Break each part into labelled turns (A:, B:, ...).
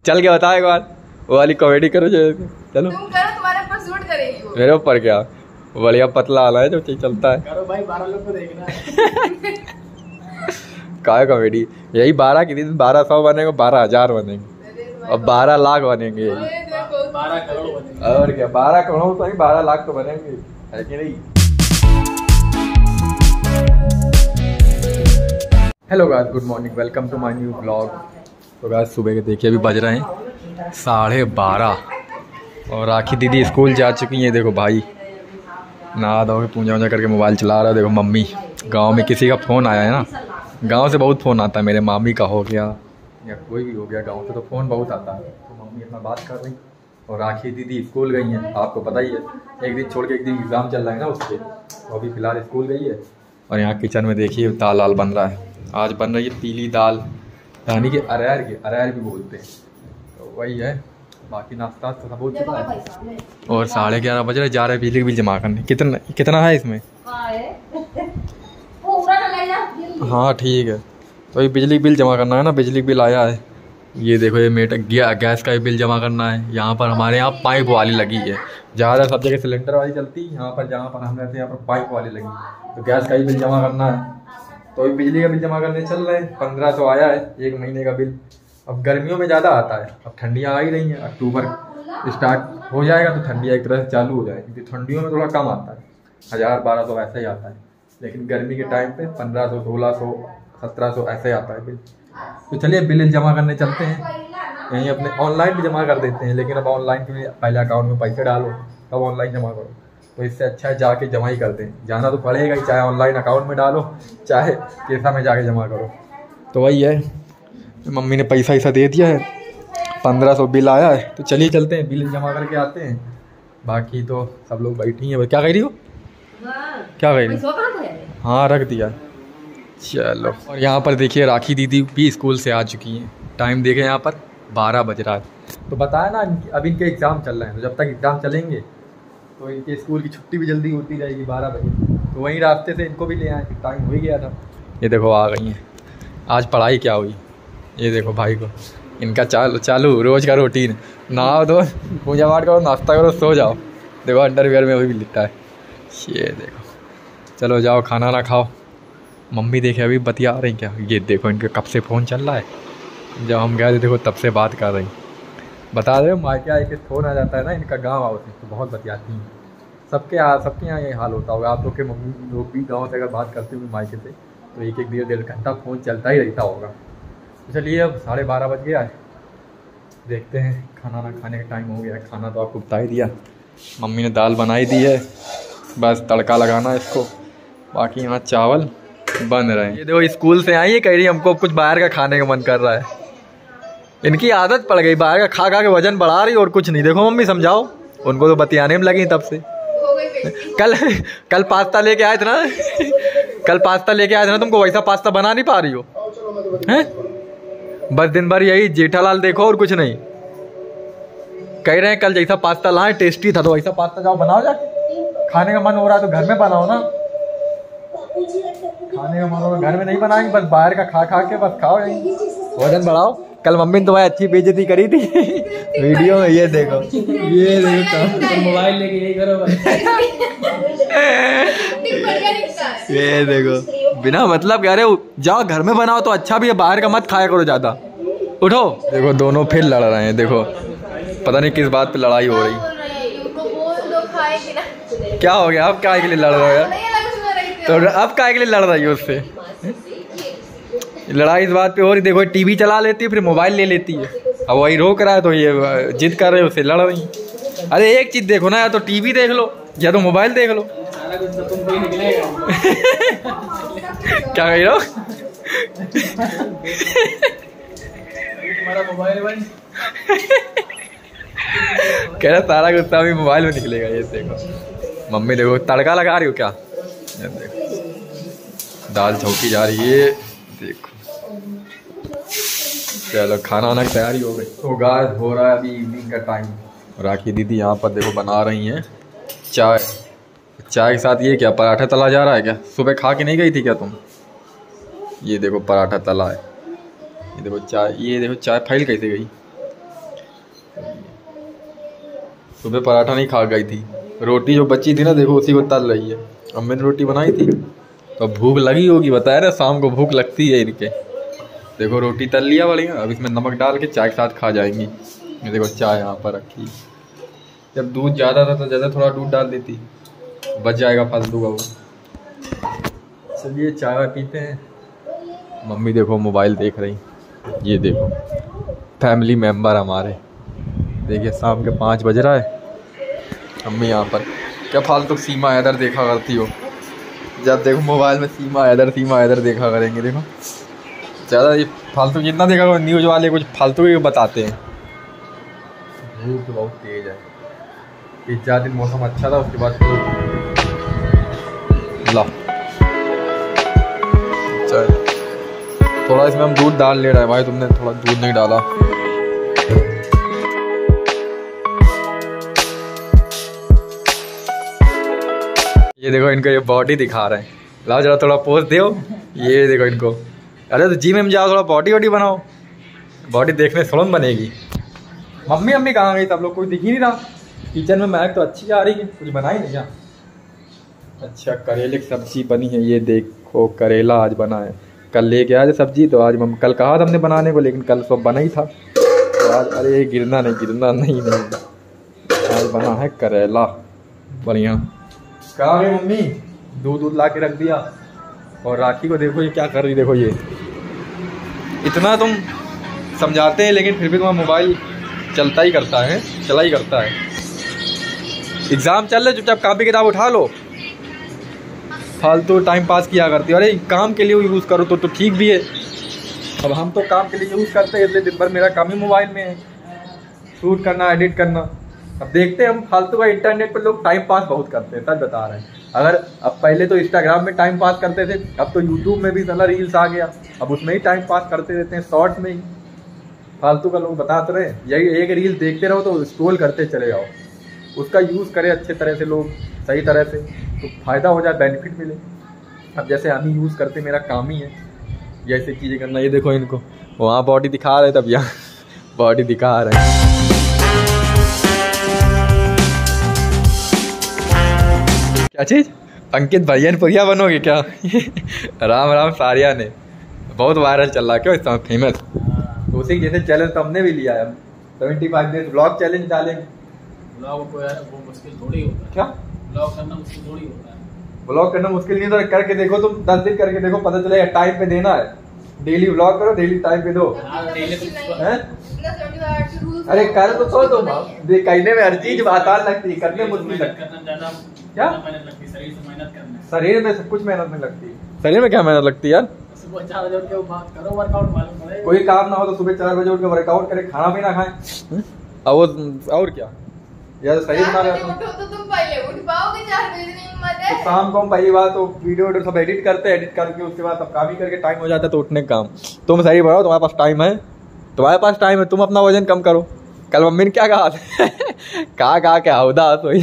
A: चल के बता एक बार, वो वाली कॉमेडी करो जो। चलो
B: तुम करो, तुम्हारे ऊपर सूट करेगी वो।
A: मेरे ऊपर क्या, बढ़िया पतला वाला है जो चलता है।
C: करो भाई, 12 लोग को देखना है।
A: क्या कॉमेडी, यही 12 की दिन 1200 बनेंगे, 12,000 बनेंगे और 12 लाख बनेंगे यही।
C: 12 करोड़ बनेंगे।
A: और क्या, 12 करोड़ तो नहीं, 12 लाख तो बनेंगे, है कि नहीं। Hello guys, good morning, welcome to my new vlog. तो गाइस सुबह के देखिए अभी बज रहे हैं 12:30 और राखी दीदी स्कूल जा चुकी हैं। देखो भाई नहा धो के पूजा वूजा करके मोबाइल चला रहा है। देखो मम्मी, गांव में किसी का फ़ोन आया है ना, गांव से बहुत फ़ोन आता है, मेरे मामी का हो गया या कोई भी हो गया गांव से, तो फ़ोन बहुत आता है। तो मम्मी अपना बात कर रही और राखी दीदी स्कूल गई हैं। आपको पता ही है, एक दिन छोड़ के एक दिन एग्ज़ाम चल रहा है ना उसके, तो अभी फ़िलहाल स्कूल गई है। और यहाँ किचन में देखिए दाल वाल बन रहा है। आज बन रही है पीली दाल, यानी कि अरहर भी बोलते हैं, तो वही है। बाकी नाश्ता तो सब हो चुका है और 11:30 बज रहे, जा रहे बिजली बिल जमा करने। कितना है इसमें? हाँ ठीक है, तो ये बिजली बिल जमा करना है ना, बिजली बिल आया है। ये देखो ये गैस का भी बिल जमा करना है। यहाँ पर हमारे यहाँ पाइप वाली लगी है, ज़्यादा सब जगह सिलेंडर वाली चलती है, यहाँ पर जहाँ पर हम रहते हैं यहाँ पर पाइप वाली लगी, तो गैस का भी बिल जमा करना है। तो ये बिजली का बिल जमा करने चल रहे हैं। 1500 आया है 1 महीने का बिल। अब गर्मियों में ज़्यादा आता है, अब ठंडियाँ आ ही रही हैं, अक्टूबर स्टार्ट हो जाएगा तो ठंडियाँ एक तरह से चालू हो जाएगी, क्योंकि ठंडियों में थोड़ा कम आता है, 1000-1200 ऐसा ही आता है। लेकिन गर्मी के टाइम पे 1500, 1600, 1700 ऐसे आता है बिल। तो चलिए बिल जमा करने चलते हैं। यहीं अपने ऑनलाइन भी जमा कर देते हैं, लेकिन अब ऑनलाइन के लिए पहले अकाउंट में पैसे डालो तब ऑनलाइन जमा करो, तो इससे अच्छा है जाके जमा ही कर दें। जाना तो पड़ेगा ही, चाहे ऑनलाइन अकाउंट में डालो चाहे कैसा में जाके जमा करो। तो वही है, मम्मी ने पैसा ऐसा दे दिया है, 1500 बिल आया है। तो चलिए चलते हैं, बिल जमा करके आते हैं। बाकी तो सब लोग बैठी हैं। क्या कह रही हो, क्या कह रही हो? हाँ रख दिया। चलो, और यहाँ पर देखिए राखी दीदी भी स्कूल से आ चुकी हैं। टाइम देखें यहाँ पर 12 बज रहा है। तो बताया ना अब इनके एग्ज़ाम चल रहे हैं, तो जब तक एग्ज़ाम चलेंगे तो इनके स्कूल की छुट्टी भी जल्दी होती रहेगी 12 बजे। तो वहीं रास्ते से इनको भी ले आए, टाइम हो ही गया था। ये देखो आ गई हैं। आज पढ़ाई क्या हुई, ये देखो भाई को, इनका चालू रोज़ का रूटीन, नहाओ धो, पूजा पाठ करो, नाश्ता करो, सो जाओ। देखो अंडरवियर में भी लिखता है। ये देखो, चलो जाओ खाना ना खाओ। मम्मी देखे अभी बतिया रही क्या, ये देखो इनके कब से फ़ोन चल रहा है, जब हम गए थे देखो तब से बात कर रही। बता रहे हो मायके आए के फ़ोन आ जाता है ना इनका, गांव आओ तो बहुत बतियाती हैं। सबके यहाँ यही हाल होता होगा। आप लोग के मम्मी लोग भी गांव से अगर बात करते होंगे मायके से, तो एक 1-1.5 घंटा फ़ोन चलता ही रहता होगा। तो चलिए अब 12:30 बज गया है, देखते हैं खाना ना खाने का टाइम हो गया है। खाना तो आपको बता ही दिया, मम्मी ने दाल बनाई दी है, बस तड़का लगाना है इसको। बाकी यहाँ चावल बन रहे हैं। ये देखो स्कूल से आई है, कह रही हमको कुछ बाहर का खाने का मन कर रहा है। इनकी आदत पड़ गई बाहर का खा खा के, वजन बढ़ा रही और कुछ नहीं। देखो मम्मी समझाओ उनको, तो बतियाने में लगी तब से। कल पास्ता लेके आए थे ना कल पास्ता लेके आए थे ना, तुमको वैसा पास्ता बना नहीं पा रही हो हैं? बस दिन भर यही जेठालाल देखो और कुछ नहीं। कह रहे हैं कल जैसा पास्ता लाए टेस्टी था, तो वैसा पास्ता जाओ बनाओ जाके। खाने का मन हो रहा है तो घर में बनाओ ना, खाने का मन हो रहा घर में नहीं बनाएंगे, बस बाहर का खा खा के बस खाओ, यही वजन बढ़ाओ। कल मम्मी ने तुम्हारी अच्छी बेइज्जती करी थी वीडियो में। ये देखो
C: मोबाइल लेके यही करो भाई।
A: ये देखो बिना मतलब कह रहे जाओ घर में बनाओ तो अच्छा भी है, बाहर का मत खाया करो ज़्यादा। उठो, देखो दोनों फिर लड़ रहे हैं। देखो पता नहीं किस बात पे लड़ाई हो रही। क्या हो गया, अब काय के लिए लड़ रहे हो? तो अब काय के लिए लड़ रही हो उससे? लड़ाई इस बात पे हो रही। देखो टीवी चला लेती है, फिर मोबाइल ले लेती है। अब वही रोक रहा है तो ये जिद कर रहे हो, उससे लड़ रही। अरे एक चीज़ देखो ना, या तो टीवी देख लो या तो मोबाइल देख लो। क्या कह रहे हो? कह रहा सारा गुस्सा अभी मोबाइल में निकलेगा। ये देखो मम्मी, देखो तड़का लगा रही हो क्या? ये देखो दाल छौकी जा रही है, देखो। चलो खाना वाना की तैयारी हो गई। तो गाइस हो रहा है अभी इवनिंग का टाइम। राखी दीदी यहाँ पर देखो बना रही हैं चाय। चाय के साथ ये क्या पराठा तला जा रहा है क्या? सुबह खा के नहीं गई थी क्या तुम? ये देखो पराठा तला है। ये देखो चाय, ये देखो चाय फैल कैसे गई। सुबह पराठा नहीं खा गई थी, रोटी जो बची थी ना देखो उसी को तल रही है। अम्मी ने रोटी बनाई थी तो भूख लगी होगी, बताया ना शाम को भूख लगती है इनके। देखो रोटी तल लिया बढ़िया, अब इसमें नमक डाल के चाय के साथ खा जाएंगी। ये देखो चाय यहाँ पर रखी, जब दूध ज़्यादा था तो ज़्यादा थोड़ा दूध डाल देती, बच जाएगा फालतू का वो। चलिए चाय पीते हैं। मम्मी देखो मोबाइल देख रही, ये देखो फैमिली मेम्बर हमारे। देखिए शाम के 5 बज रहा है, अम्मी यहाँ पर क्या फालतू सीमा हैदर देखा करती हो। जब देखो मोबाइल में सीमा हैदर देखा करेंगे। देखो ज़्यादा ये फालतू जितना देखा करो, न्यूज़ वाले कुछ फालतू ही बताते हैं। धूप तो बहुत तेज है, 3-4 दिन मौसम अच्छा था, उसके बाद तो ला थोड़ा इसमें हम दूध डाल ले रहे हैं। भाई तुमने थोड़ा दूध नहीं डाला। ये देखो इनको ये बॉडी दिखा रहे हैं, लाओ जरा थोड़ा पोज दो। ये देखो इनको, अरे तो जिम में जाओ, थोड़ा बॉडी वॉडी बनाओ, बॉडी देखने सोलन बनेगी। मम्मी अम्मी कहाँ गई, सब लोग कोई दिख ही नहीं रहा। किचन में महक तो अच्छी आ रही है, कुछ बना ही नहीं क्या। अच्छा करेले की सब्जी बनी है, ये देखो करेला आज बना है। कल लेके आए थे सब्जी तो आज मम्मी, कल कहा था हमने बनाने को लेकिन कल सब बना ही था तो आज अरे गिरना नहीं आज बना है करेला बढ़िया। कहाँ गई मम्मी, दूध ला के रख दिया। और राखी को देखो ये क्या कर रही, देखो ये इतना तुम समझाते हैं लेकिन फिर भी तुम्हारा मोबाइल चला ही करता है। एग्ज़ाम चल रहे, चुपचाप कॉपी किताब उठा लो, फालतू टाइम पास किया करती हो। अरे काम के लिए यूज़ करो तो ठीक भी है। अब हम तो काम के लिए यूज़ करते हैं, इसलिए दिन भर मेरा काम ही मोबाइल में है, शूट करना, एडिट करना। अब देखते हैं हम फालतू का इंटरनेट पर लोग टाइम पास बहुत करते हैं, सच बता रहे हैं। अगर अब पहले तो इंस्टाग्राम में टाइम पास करते थे, अब तो यूट्यूब में भी साला रील्स आ गया, अब उसमें ही टाइम पास करते रहते हैं, शॉर्ट्स में ही फालतू का लोग बताते रहे। यही एक रील देखते रहो तो स्क्रॉल करते चले जाओ। उसका यूज़ करें अच्छे तरह से लोग, सही तरह से, तो फ़ायदा हो जाए, बेनिफिट मिले। अब जैसे हम ही यूज़ करते, मेरा काम ही है ये ऐसी चीज़ें करना। ये देखो इनको वहाँ बॉडी दिखा रहे, तब यहाँ बॉडी दिखा रहे हैं। क्या चीज़, अंकित भैया बनोगे क्या? राम सारिया ने बहुत वायरल चल रहा है, क्यों इस समय फेमस। तो उसी जैसे चैलेंज तो हमने भी लिया है, 75 डेज ब्लॉग चैलेंज डालेंगे।
C: ब्लॉग को यार वो मुश्किल थोड़ी होता है।
A: क्या
C: ब्लॉग करना मुश्किल थोड़ी होता है?
A: ब्लॉग करना मुश्किल नहीं, तो करके देखो तुम, 10 दिन करके देखो, पता चलेगा। टाइम पे देना है, डेली ब्लॉग करो, डेली टाइम पे दो। अरे कर तो तुम कहने में हर चीज आसान लगती है, करने मुश्किल लगती है। क्या शरीर में सब कुछ मेहनत में लगती है। शरीर में क्या मेहनत लगती है यार?
C: सुबह 4 बजे उठ के करो वर्कआउट, मालूम पड़ेगा।
A: कोई काम ना हो तो सुबह 4 बजे उठ के वर्कआउट करे, खाना भी ना खाए, और क्या यार सही बना रहे हो
B: तो तुम पहले उठ पाओगे 4 बजे, नहीं हिम्मत है।
A: तो शाम को हम पहली बार तो वीडियो सब एडिट करते हैं, एडिट करके उसके बाद सब काम ही करके टाइम हो जाता है तो उठने का काम। तुम सही बढ़ाओ, तुम्हारे पास टाइम है, तुम अपना वजन कम करो। कल मम्मी ने क्या कहा कहा क्या हौदा सोई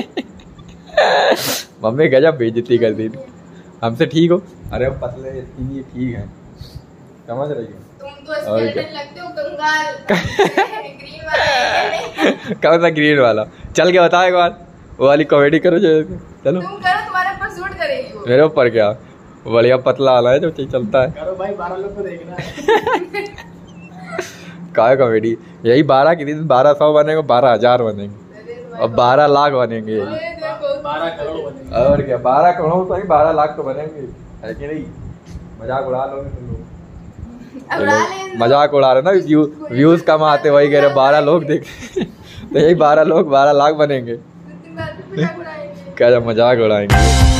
A: मम्मी गजब बेइज्जती कर दी हमसे। ठीक हो, अरे अब पतले ये ठीक है, समझ रही हो।
B: तुम तो स्केलेटन लगते हो, कंगाल ग्रीन वाला।
A: कौन सा ग्रीन वाला? चल के बताओ एक बार, वो वाली कॉमेडी करो जो। चलो
B: तुम करो, तुम्हारे ऊपर सूट करेगी वो।
A: मेरे ऊपर क्या, बढ़िया पतला वाला है जो चलता है।
C: करो भाई, 12 लोग को देखना है।
A: क्या कॉमेडी, यही 12 के दिन 1200 बनेंगे, 12,000 बनेंगे और 12 लाख बनेंगे,
C: 12 करोड़ बनेंगे।
A: और क्या 12 करोड़ तो ही 12 लाख तो बनेंगे, है कि नहीं? मजाक उड़ा लोगे तुम लोग, मजाक उड़ा रहे ना, व्यूज कम आते, वही कह रहे 12 लोग देख तो यही 12 लोग 12 लाख बनेंगे। क्या मजाक उड़ाएंगे।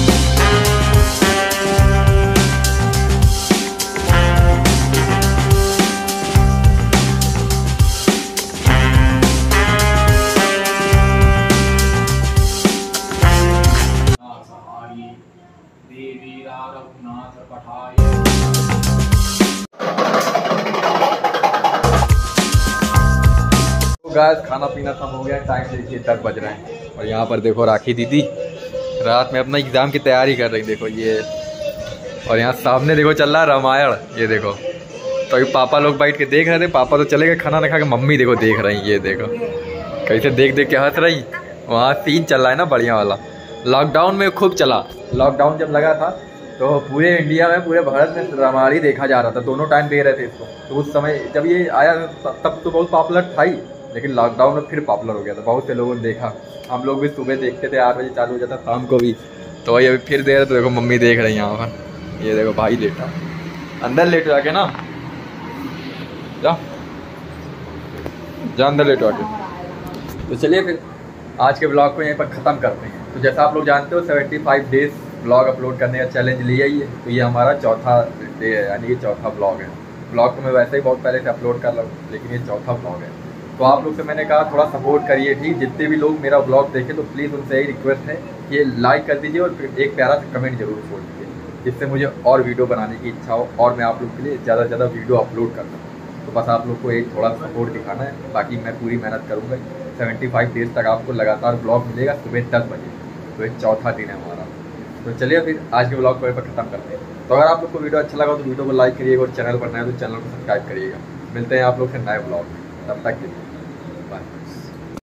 A: गाइस खाना पीना सब हो गया, टाइम देखिए 10 बज रहे हैं और यहाँ पर देखो राखी दीदी रात में अपना एग्ज़ाम की तैयारी कर रही, देखो ये। और यहाँ सामने देखो चल रहा है रामायण, ये देखो। तो अभी पापा लोग बैठ के देख रहे थे, पापा तो चले गए खाना ना खा के, मम्मी देखो देख रही हैं, ये देखो कैसे देख देख के हंस रही। वहाँ सीन चल रहा है ना बढ़िया वाला। लॉकडाउन में खूब चला। लॉकडाउन जब लगा था तो पूरे इंडिया में, पूरे भारत में रामायण ही देखा जा रहा था, दोनों टाइम दे रहे थे इसको। तो उस समय जब ये आया तब तो बहुत पॉपुलर था ही, लेकिन लॉकडाउन में फिर पॉपुलर हो गया था, बहुत से लोगों ने देखा। हम लोग भी सुबह देखते थे, 8 बजे चालू हो जाता, शाम को भी। तो वही अभी फिर दे रहे, तो देखो मम्मी देख रही है यहाँ पर। ये देखो भाई लेटा, अंदर लेट जाके ना, जा जा अंदर लेटो आके। तो चलिए फिर आज के ब्लॉग को यहीं पर ख़त्म करते हैं। तो जैसा आप लोग जानते हो 75 डेज ब्लॉग अपलोड करने का चैलेंज लिया ही है। तो ये हमारा चौथा डे है, यानी कि चौथा ब्लॉग है। ब्लॉग तो मैं वैसे ही बहुत पहले से अपलोड कर रहा हूँ, लेकिन ये चौथा ब्लॉग है। तो आप लोग से मैंने कहा थोड़ा सपोर्ट करिए, ठीक। जितने भी लोग मेरा ब्लॉग देखें तो प्लीज़ उनसे यही रिक्वेस्ट है कि ये लाइक कर दीजिए और फिर एक प्यारा सा कमेंट जरूर छोड़ दीजिए, जिससे मुझे और वीडियो बनाने की इच्छा हो और मैं आप लोग के लिए ज़्यादा से ज़्यादा वीडियो अपलोड कर सकूँ। तो बस आप लोग को एक थोड़ा सपोर्ट दिखाना है, बाकी मैं पूरी मेहनत करूँगा। 75 डेज तक आपको लगातार ब्लॉग मिलेगा सुबह 10 बजे। तो एक चौथा दिन है हमारा। तो चलिए फिर आज के ब्लॉग को यहाँ पर ख़त्म करते हैं। तो अगर आप लोग को वीडियो अच्छा लगा तो वीडियो को लाइक करिएगा और चैनल पर नए तो चैनल को सब्सक्राइब करिएगा। मिलते हैं आप लोग से नए ब्लॉग, तब तक के लिए बाय।